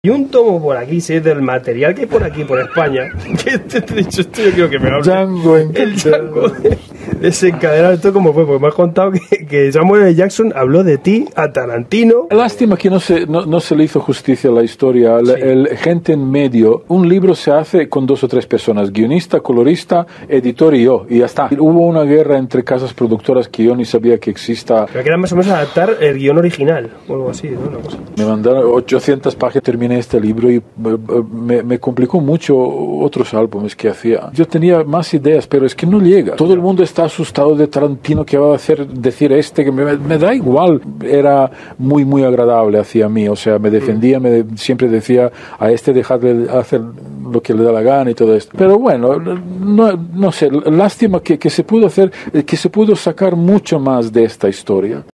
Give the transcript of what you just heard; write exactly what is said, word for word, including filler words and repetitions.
Y un tomo por aquí, si es del material que hay por aquí, por España, que te he dicho esto, yo quiero que me hable. Django, el Django de desencadenar esto como fue, porque me has contado que, que Samuel L. Jackson habló de ti a Tarantino. Lástima que no se, no, no se le hizo justicia a la historia. Sí. El, el gente en medio, un libro se hace con dos o tres personas, guionista, colorista, editor y yo, y ya está. Hubo una guerra entre casas productoras que yo ni sabía que exista. Pero que era más o menos adaptar el guión original, o algo así, ¿no? Una cosa. Me mandaron ochocientas páginas, terminé este libro y me, me complicó mucho otros álbumes que hacía. Yo tenía más ideas, pero es que no llega. Todo el mundo está asustado de Tarantino, que va a hacer decir este, que me, me da igual. Era muy, muy agradable hacia mí, o sea, me defendía, me de, siempre decía a este dejarle hacer lo que le da la gana y todo esto. Pero bueno, no, no sé, lástima que, que se pudo hacer, que se pudo sacar mucho más de esta historia.